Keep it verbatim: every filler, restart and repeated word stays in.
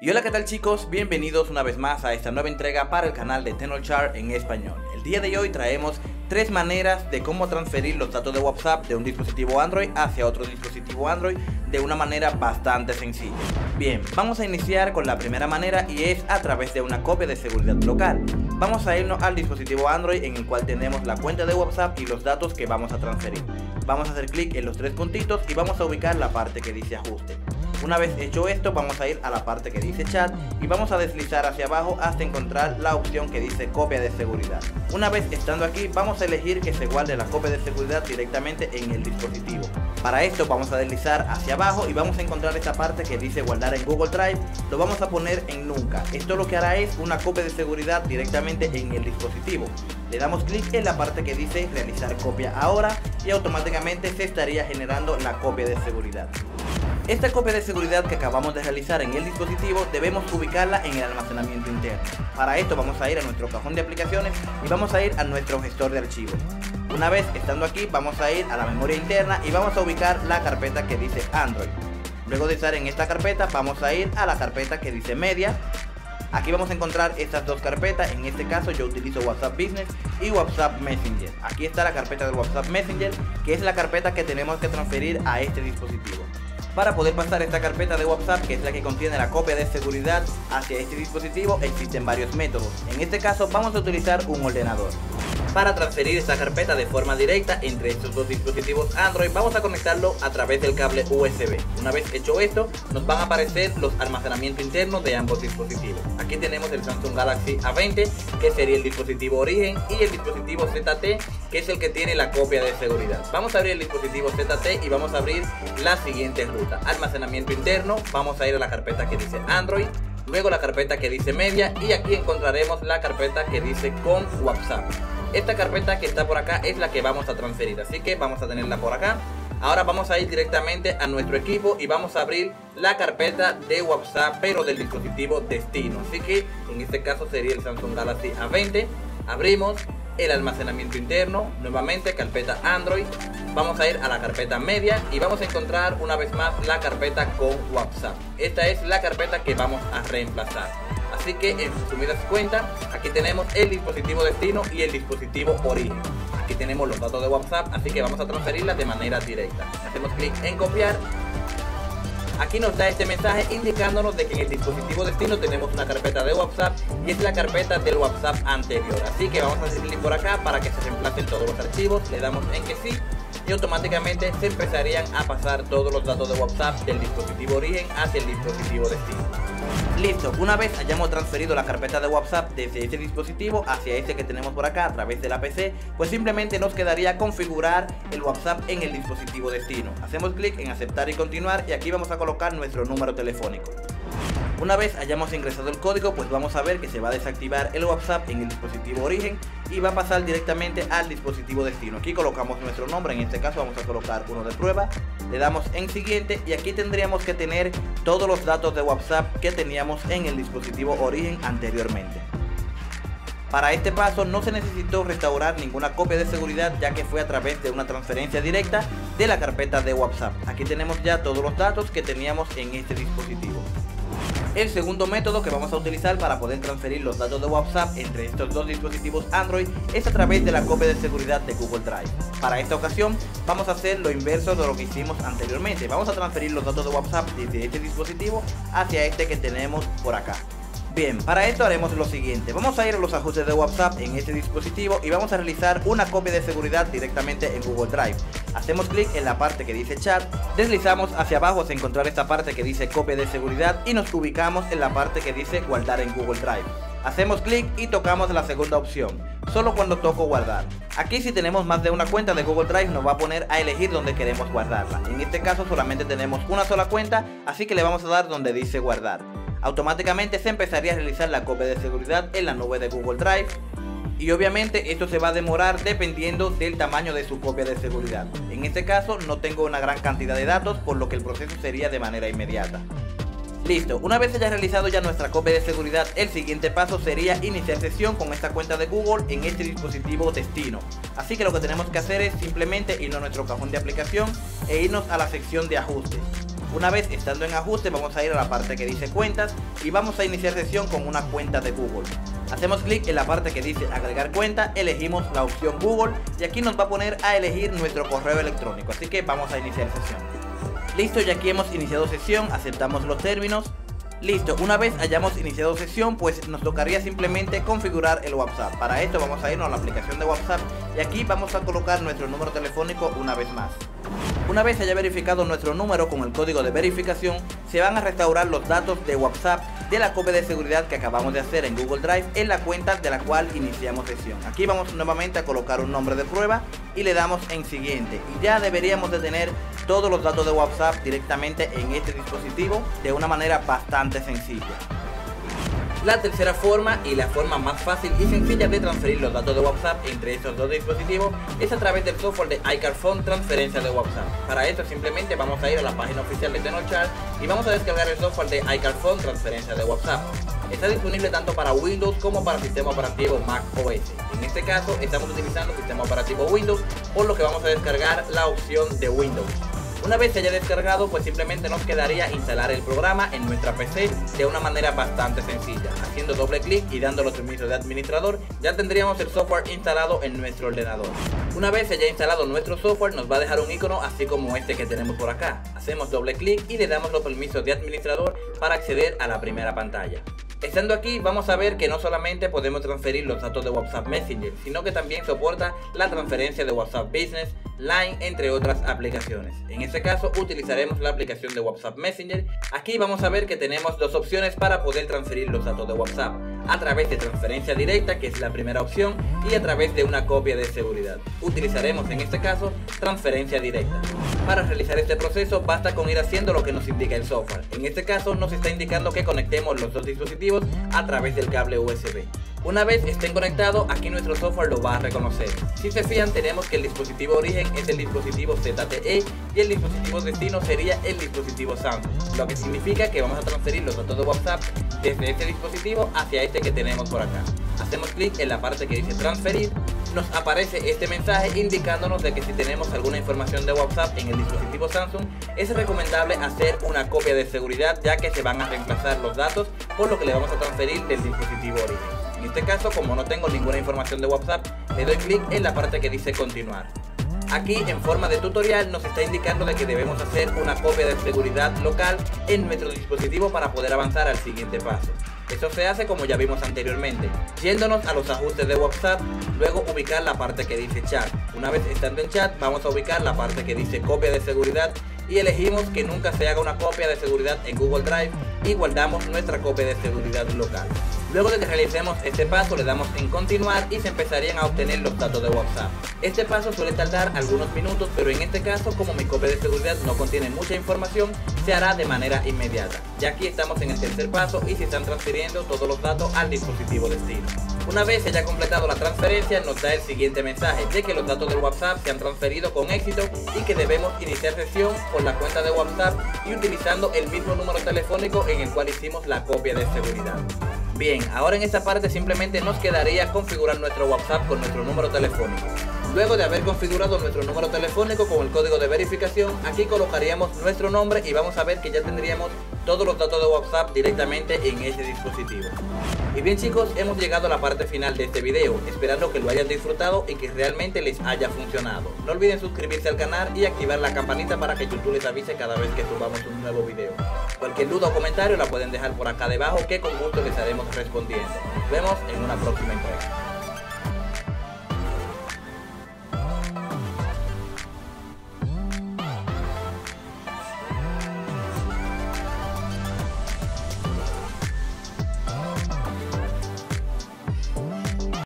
Y hola, ¿qué tal chicos? Bienvenidos una vez más a esta nueva entrega para el canal de Tecnochart en español. El día de hoy traemos tres maneras de cómo transferir los datos de WhatsApp de un dispositivo Android hacia otro dispositivo Android de una manera bastante sencilla. Bien, vamos a iniciar con la primera manera y es a través de una copia de seguridad local. Vamos a irnos al dispositivo Android en el cual tenemos la cuenta de WhatsApp y los datos que vamos a transferir. Vamos a hacer clic en los tres puntitos y vamos a ubicar la parte que dice ajuste. Una vez hecho esto, vamos a ir a la parte que dice chat y vamos a deslizar hacia abajo hasta encontrar la opción que dice copia de seguridad. Una vez estando aquí, vamos a elegir que se guarde la copia de seguridad directamente en el dispositivo. Para esto vamos a deslizar hacia abajo y vamos a encontrar esta parte que dice guardar en Google Drive. Lo vamos a poner en nunca. Esto lo que hará es una copia de seguridad directamente en el dispositivo. Le damos clic en la parte que dice realizar copia ahora y automáticamente se estaría generando la copia de seguridad. Esta copia de seguridad que acabamos de realizar en el dispositivo debemos ubicarla en el almacenamiento interno. Para esto vamos a ir a nuestro cajón de aplicaciones y vamos a ir a nuestro gestor de archivos. Una vez estando aquí vamos a ir a la memoria interna y vamos a ubicar la carpeta que dice Android. Luego de estar en esta carpeta vamos a ir a la carpeta que dice Media. Aquí vamos a encontrar estas dos carpetas. En este caso yo utilizo WhatsApp Business y WhatsApp Messenger. Aquí está la carpeta de WhatsApp Messenger, que es la carpeta que tenemos que transferir a este dispositivo. Para poder pasar esta carpeta de WhatsApp, que es la que contiene la copia de seguridad, hacia este dispositivo existen varios métodos. En este caso vamos a utilizar un ordenador. Para transferir esta carpeta de forma directa entre estos dos dispositivos Android, vamos a conectarlo a través del cable U S B. Una vez hecho esto, nos van a aparecer los almacenamientos internos de ambos dispositivos. Aquí tenemos el Samsung Galaxy A veinte, que sería el dispositivo origen, y el dispositivo Z T, que es el que tiene la copia de seguridad. Vamos a abrir el dispositivo Z T y vamos a abrir la siguiente ruta. Almacenamiento interno, vamos a ir a la carpeta que dice Android, luego la carpeta que dice Media y aquí encontraremos la carpeta que dice con WhatsApp. Esta carpeta que está por acá es la que vamos a transferir, así que vamos a tenerla por acá. Ahora vamos a ir directamente a nuestro equipo y vamos a abrir la carpeta de WhatsApp pero del dispositivo destino. Así que en este caso sería el Samsung Galaxy A veinte. Abrimos el almacenamiento interno, nuevamente carpeta Android. Vamos a ir a la carpeta Media y vamos a encontrar una vez más la carpeta con WhatsApp. Esta es la carpeta que vamos a reemplazar. Así que en resumidas cuentas, aquí tenemos el dispositivo destino y el dispositivo origen. Aquí tenemos los datos de WhatsApp, así que vamos a transferirlas de manera directa. Hacemos clic en copiar. Aquí nos da este mensaje indicándonos de que en el dispositivo destino tenemos una carpeta de WhatsApp y es la carpeta del WhatsApp anterior. Así que vamos a hacer clic por acá para que se reemplacen todos los archivos. Le damos en que sí y automáticamente se empezarían a pasar todos los datos de WhatsApp del dispositivo origen hacia el dispositivo destino. Listo, una vez hayamos transferido la carpeta de WhatsApp desde este dispositivo hacia este que tenemos por acá a través de la P C, pues simplemente nos quedaría configurar el WhatsApp en el dispositivo destino. Hacemos clic en aceptar y continuar y aquí vamos a colocar nuestro número telefónico. Una vez hayamos ingresado el código, pues vamos a ver que se va a desactivar el WhatsApp en el dispositivo origen y va a pasar directamente al dispositivo destino. Aquí colocamos nuestro nombre, en este caso vamos a colocar uno de prueba, le damos en siguiente y aquí tendríamos que tener todos los datos de WhatsApp que teníamos en el dispositivo origen anteriormente. Para este paso no se necesitó restaurar ninguna copia de seguridad, ya que fue a través de una transferencia directa de la carpeta de WhatsApp. Aquí tenemos ya todos los datos que teníamos en este dispositivo. El segundo método que vamos a utilizar para poder transferir los datos de WhatsApp entre estos dos dispositivos Android es a través de la copia de seguridad de Google Drive. Para esta ocasión vamos a hacer lo inverso de lo que hicimos anteriormente. Vamos a transferir los datos de WhatsApp desde este dispositivo hacia este que tenemos por acá. Bien, para esto haremos lo siguiente. Vamos a ir a los ajustes de WhatsApp en este dispositivo y vamos a realizar una copia de seguridad directamente en Google Drive. Hacemos clic en la parte que dice chat, deslizamos hacia abajo hasta encontrar esta parte que dice copia de seguridad y nos ubicamos en la parte que dice guardar en Google Drive. Hacemos clic y tocamos la segunda opción, solo cuando toco guardar. Aquí si tenemos más de una cuenta de Google Drive nos va a poner a elegir dónde queremos guardarla. En este caso solamente tenemos una sola cuenta, así que le vamos a dar donde dice guardar. Automáticamente se empezaría a realizar la copia de seguridad en la nube de Google Drive y obviamente esto se va a demorar dependiendo del tamaño de su copia de seguridad. En este caso no tengo una gran cantidad de datos, por lo que el proceso sería de manera inmediata. Listo, una vez haya realizado ya nuestra copia de seguridad, el siguiente paso sería iniciar sesión con esta cuenta de Google en este dispositivo destino. Así que lo que tenemos que hacer es simplemente irnos a nuestro cajón de aplicación e irnos a la sección de ajustes. Una vez estando en ajuste, vamos a ir a la parte que dice cuentas y vamos a iniciar sesión con una cuenta de Google. Hacemos clic en la parte que dice agregar cuenta, elegimos la opción Google y aquí nos va a poner a elegir nuestro correo electrónico, así que vamos a iniciar sesión. Listo, ya aquí hemos iniciado sesión, aceptamos los términos. Listo, una vez hayamos iniciado sesión, pues nos tocaría simplemente configurar el WhatsApp. Para esto vamos a irnos a la aplicación de WhatsApp y aquí vamos a colocar nuestro número telefónico una vez más. Una vez haya verificado nuestro número con el código de verificación, se van a restaurar los datos de WhatsApp de la copia de seguridad que acabamos de hacer en Google Drive en la cuenta de la cual iniciamos sesión. Aquí vamos nuevamente a colocar un nombre de prueba y le damos en siguiente y ya deberíamos de tener todos los datos de WhatsApp directamente en este dispositivo de una manera bastante sencilla. La tercera forma y la forma más fácil y sencilla de transferir los datos de WhatsApp entre estos dos dispositivos es a través del software de iCarphone Transferencia de WhatsApp. Para esto simplemente vamos a ir a la página oficial de TenorChart y vamos a descargar el software de iCarphone Transferencia de WhatsApp. Está disponible tanto para Windows como para sistema operativo Mac O S. En este caso estamos utilizando sistema operativo Windows, por lo que vamos a descargar la opción de Windows. Una vez se haya descargado, pues simplemente nos quedaría instalar el programa en nuestra P C de una manera bastante sencilla. Haciendo doble clic y dando los permisos de administrador, ya tendríamos el software instalado en nuestro ordenador. Una vez se haya instalado nuestro software, nos va a dejar un icono así como este que tenemos por acá. Hacemos doble clic y le damos los permisos de administrador para acceder a la primera pantalla. Estando aquí vamos a ver que no solamente podemos transferir los datos de WhatsApp Messenger, sino que también soporta la transferencia de WhatsApp Business, Line, entre otras aplicaciones. En este caso utilizaremos la aplicación de WhatsApp Messenger. Aquí vamos a ver que tenemos dos opciones para poder transferir los datos de WhatsApp: a través de transferencia directa, que es la primera opción, y a través de una copia de seguridad. Utilizaremos en este caso transferencia directa. Para realizar este proceso basta con ir haciendo lo que nos indica el software. En este caso nos está indicando que conectemos los dos dispositivos a través del cable U S B. Una vez estén conectados, aquí nuestro software lo va a reconocer. Si se fijan, tenemos que el dispositivo origen es el dispositivo Z T E y el dispositivo destino sería el dispositivo Samsung, lo que significa que vamos a transferir los datos de WhatsApp desde este dispositivo hacia este que tenemos por acá. Hacemos clic en la parte que dice transferir, nos aparece este mensaje indicándonos de que si tenemos alguna información de WhatsApp en el dispositivo Samsung, es recomendable hacer una copia de seguridad, ya que se van a reemplazar los datos, por lo que le vamos a transferir del dispositivo origen. En este caso, como no tengo ninguna información de WhatsApp, le doy clic en la parte que dice continuar. Aquí en forma de tutorial nos está indicando de que debemos hacer una copia de seguridad local en nuestro dispositivo para poder avanzar al siguiente paso. Esto se hace como ya vimos anteriormente, yéndonos a los ajustes de WhatsApp, luego ubicar la parte que dice chat. Una vez estando en chat, vamos a ubicar la parte que dice copia de seguridad y elegimos que nunca se haga una copia de seguridad en Google Drive y guardamos nuestra copia de seguridad local. Luego de que realicemos este paso, le damos en continuar y se empezarían a obtener los datos de WhatsApp. Este paso suele tardar algunos minutos, pero en este caso, como mi copia de seguridad no contiene mucha información, se hará de manera inmediata. Ya aquí estamos en el tercer paso y se están transfiriendo todos los datos al dispositivo destino. Una vez se haya completado la transferencia, nos da el siguiente mensaje de que los datos de WhatsApp se han transferido con éxito y que debemos iniciar sesión con la cuenta de WhatsApp y utilizando el mismo número telefónico en el cual hicimos la copia de seguridad. Bien, ahora en esta parte simplemente nos quedaría configurar nuestro WhatsApp con nuestro número telefónico. Luego de haber configurado nuestro número telefónico con el código de verificación, aquí colocaríamos nuestro nombre y vamos a ver que ya tendríamos todos los datos de WhatsApp directamente en ese dispositivo. Y bien chicos, hemos llegado a la parte final de este video, esperando que lo hayan disfrutado y que realmente les haya funcionado. No olviden suscribirse al canal y activar la campanita para que YouTube les avise cada vez que subamos un nuevo video. Cualquier duda o comentario la pueden dejar por acá debajo, que con gusto les estaremos respondiendo. Nos vemos en una próxima entrega.